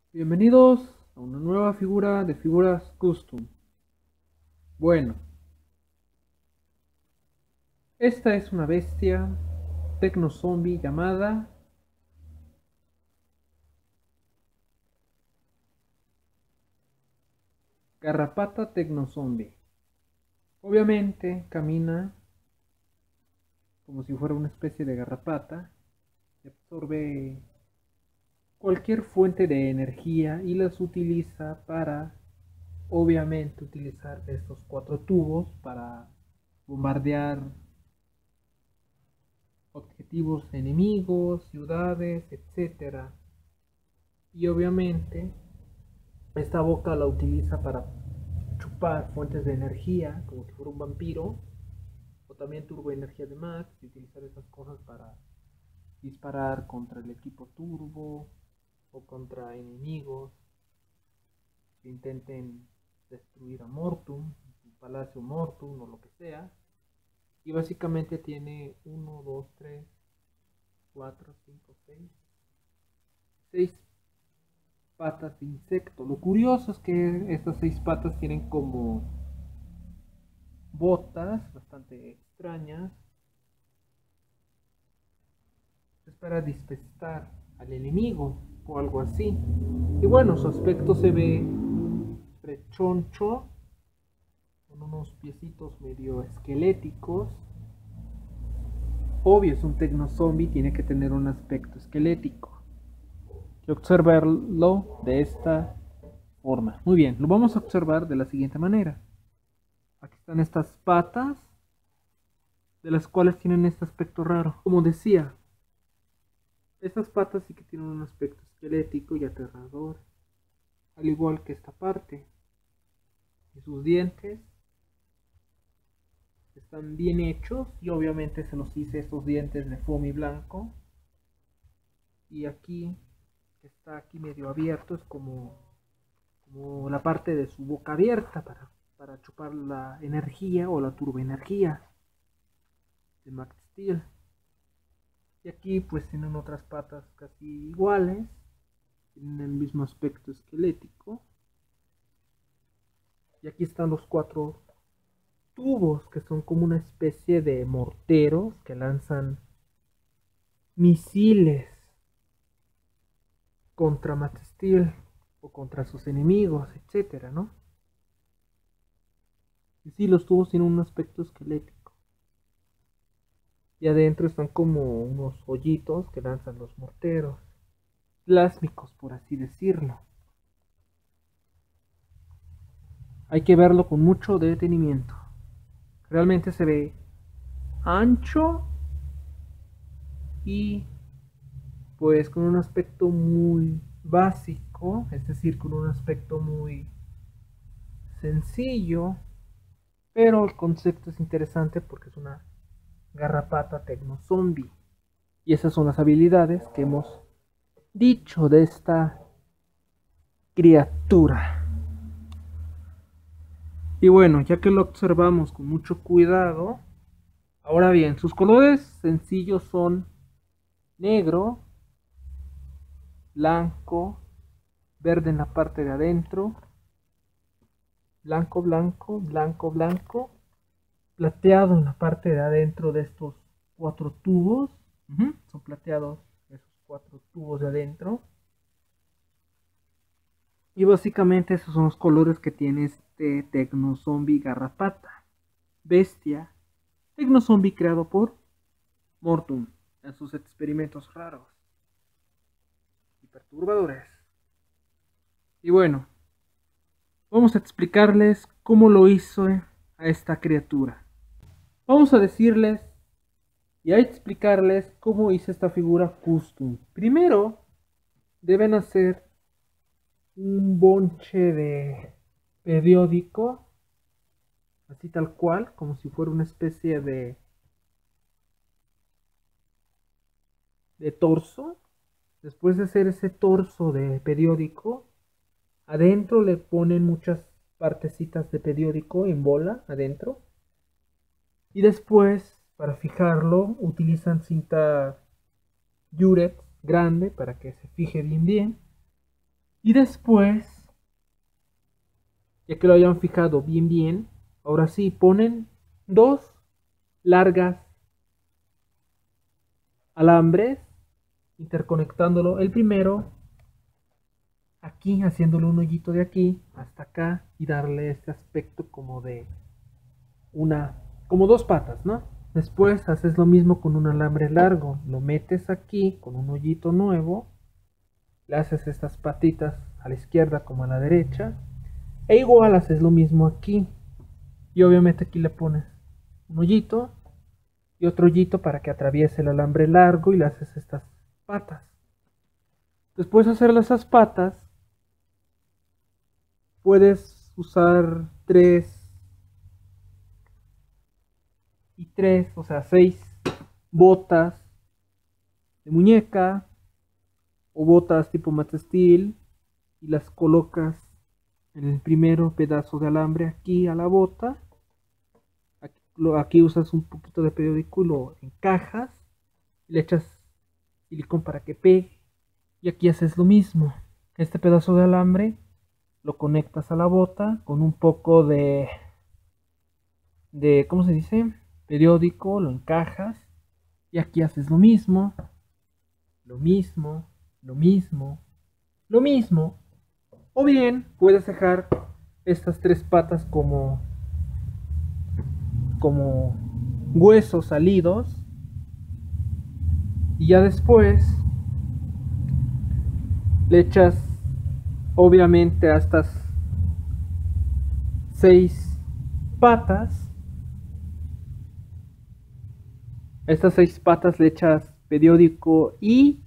Bienvenidos a una nueva figura de Figuras Custom. Bueno, esta es una bestia tecno zombie llamada Garrapata Tecno Zombie. Obviamente camina como si fuera una especie de garrapata y absorbe cualquier fuente de energía y las utiliza para, obviamente, utilizar estos cuatro tubos para bombardear objetivos enemigos, ciudades, etcétera. Y obviamente esta boca la utiliza para chupar fuentes de energía, como si fuera un vampiro, o también turboenergía de Max, y utilizar esas cosas para disparar contra el equipo turbo o contra enemigos que intenten destruir a Mortum, el Palacio Mortum o lo que sea. Y básicamente tiene 1, 2, 3, 4, 5, 6 patas de insecto. Lo curioso es que estas 6 patas tienen como botas bastante extrañas. Es para despistar al enemigo o algo así. Y bueno, su aspecto se ve rechoncho, con unos piecitos medio esqueléticos. Obvio, es un tecno zombie, tiene que tener un aspecto esquelético. Y observarlo de esta forma. Muy bien, lo vamos a observar de la siguiente manera. Aquí están estas patas, de las cuales tienen este aspecto raro. Como decía, estas patas sí que tienen un aspecto esquelético y aterrador, al igual que esta parte. Y sus dientes están bien hechos y obviamente se los hice estos dientes de foamy blanco. Y aquí, que está aquí medio abierto, es como la parte de su boca abierta para chupar la energía o la turboenergía de Max Steel. Y aquí pues tienen otras patas casi iguales, tienen el mismo aspecto esquelético. Y aquí están los 4 tubos que son como una especie de morteros que lanzan misiles contra Max Steel o contra sus enemigos, etcétera, ¿no? Y sí, los tubos tienen un aspecto esquelético. Y adentro están como unos hoyitos que lanzan los morteros, plásmicos por así decirlo. Hay que verlo con mucho detenimiento. Realmente se ve ancho y pues con un aspecto muy básico, es decir, con un aspecto muy sencillo, pero el concepto es interesante porque es una garrapata tecno zombie. Y esas son las habilidades que hemos dicho de esta criatura. Y bueno, ya que lo observamos con mucho cuidado, ahora bien, sus colores sencillos son negro, blanco, verde en la parte de adentro, blanco, blanco, blanco, blanco, plateado en la parte de adentro de estos 4 tubos. Son plateados esos 4 tubos de adentro. Y básicamente esos son los colores que tiene este tecno zombie garrapata. Bestia. Tecno zombie creado por Mortum en sus experimentos raros y perturbadores. Y bueno, vamos a explicarles cómo lo hizo a esta criatura. Vamos a decirles y a explicarles cómo hice esta figura custom. Primero, deben hacer un bonche de periódico, así tal cual, como si fuera una especie de torso. Después de hacer ese torso de periódico, adentro le ponen muchas partecitas de periódico en bola adentro. Y después, para fijarlo, utilizan cinta Yurex grande para que se fije bien bien. Y después, ya que lo hayan fijado bien, ahora sí ponen dos largas alambres interconectándolo. El primero aquí, haciéndole un hoyito de aquí hasta acá y darle este aspecto como de como dos patas, ¿no? Después haces lo mismo con un alambre largo, lo metes aquí con un hoyito nuevo, le haces estas patitas a la izquierda como a la derecha, e igual haces lo mismo aquí, y obviamente aquí le pones un hoyito y otro hoyito para que atraviese el alambre largo y le haces estas patas. Después de hacerle esas patas, puedes usar 3 y 3, o sea, 6 botas de muñeca o botas tipo Matt Steel y las colocas en el primero pedazo de alambre aquí a la bota. Aquí usas un poquito de periódico y lo encajas y le echas silicón para que pegue. Y aquí haces lo mismo. Este pedazo de alambre lo conectas a la bota con un poco ¿cómo se dice? Periódico, lo encajas y aquí haces lo mismo, lo mismo, lo mismo, lo mismo. O bien puedes dejar estas tres patas como huesos salidos y ya después le echas obviamente a estas 6 patas. A estas 6 patas le echas periódico y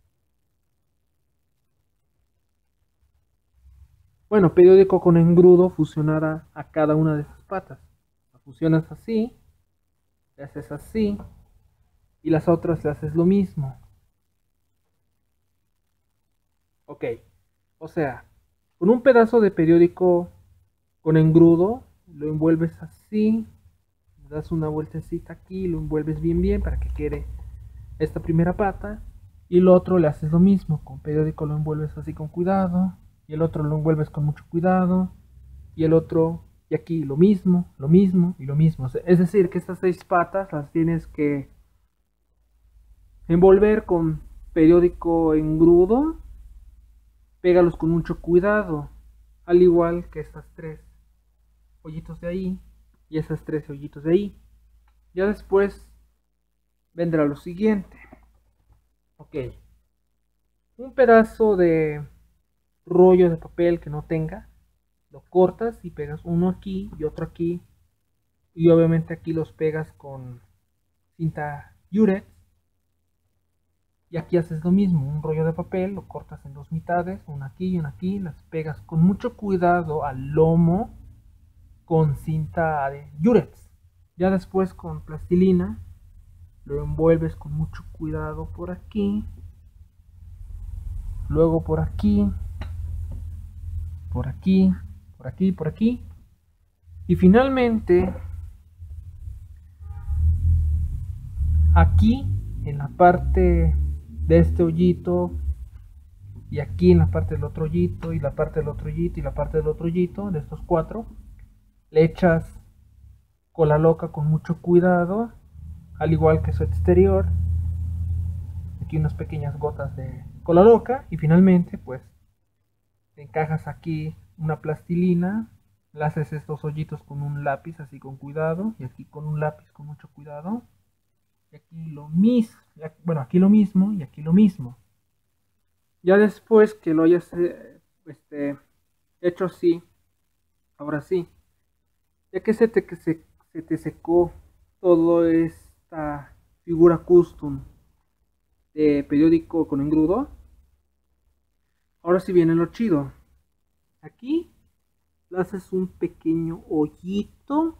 bueno, periódico con engrudo fusionará a cada una de esas patas. La fusionas así, le haces así y las otras le haces lo mismo. Ok, o sea, con un pedazo de periódico con engrudo lo envuelves así, le das una vueltecita aquí, lo envuelves bien para que quede esta primera pata y el otro le haces lo mismo, con periódico lo envuelves así con cuidado y el otro lo envuelves con mucho cuidado y el otro y aquí lo mismo y lo mismo. Es decir, que estas 6 patas las tienes que envolver con periódico engrudo, pégalos con mucho cuidado, al igual que estas 3 hoyitos de ahí y esas 3 hoyitos de ahí. Ya después vendrá lo siguiente. Ok, un pedazo de rollo de papel que no tenga, lo cortas y pegas uno aquí y otro aquí y obviamente aquí los pegas con cinta Yurex y aquí haces lo mismo, un rollo de papel, lo cortas en 2 mitades, una aquí y una aquí, las pegas con mucho cuidado al lomo con cinta de Yurex. Ya después con plastilina lo envuelves con mucho cuidado por aquí, luego por aquí, por aquí, por aquí, por aquí y finalmente aquí en la parte de este hoyito y aquí en la parte del otro hoyito y la parte del otro hoyito y la parte del otro hoyito de estos 4 le echas cola loca con mucho cuidado al igual que su exterior, aquí unas pequeñas gotas de cola loca y finalmente pues encajas aquí una plastilina, le haces estos hoyitos con un lápiz así con cuidado y aquí con un lápiz con mucho cuidado y aquí lo mismo, bueno aquí lo mismo y aquí lo mismo. Ya después que lo hayas hecho así, ahora sí, ya que se te secó toda esta figura custom de periódico con engrudo, ahora sí viene lo chido. Aquí le haces un pequeño hoyito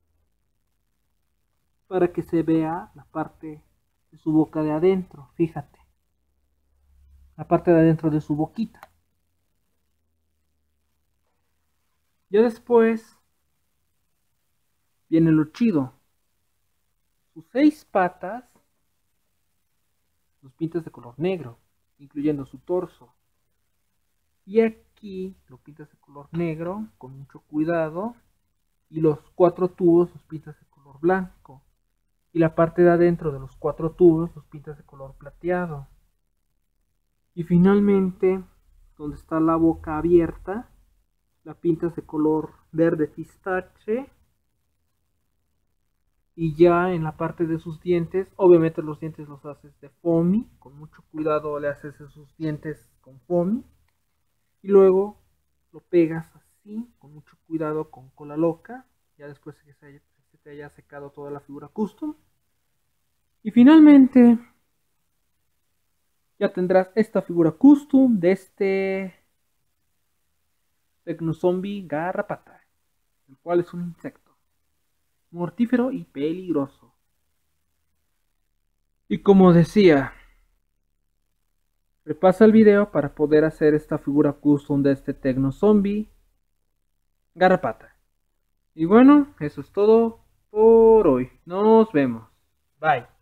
para que se vea la parte de su boca de adentro, fíjate, la parte de adentro de su boquita. Ya después viene lo chido. Sus 6 patas los pintas de color negro, incluyendo su torso. Y aquí lo pintas de color negro con mucho cuidado. Y los 4 tubos los pintas de color blanco. Y la parte de adentro de los 4 tubos los pintas de color plateado. Y finalmente, donde está la boca abierta, la pintas de color verde pistache. Y ya en la parte de sus dientes, obviamente los dientes los haces de foamy, con mucho cuidado le haces sus dientes con foamy. Y luego lo pegas así, con mucho cuidado con cola loca, ya después que se te haya secado toda la figura custom. Y finalmente ya tendrás esta figura custom de este Tecnozombie Garrapata, el cual es un insecto mortífero y peligroso. Y como decía, repasa el video para poder hacer esta figura custom de este Tecnozombie Garrapata. Y bueno, eso es todo por hoy. Nos vemos. Bye.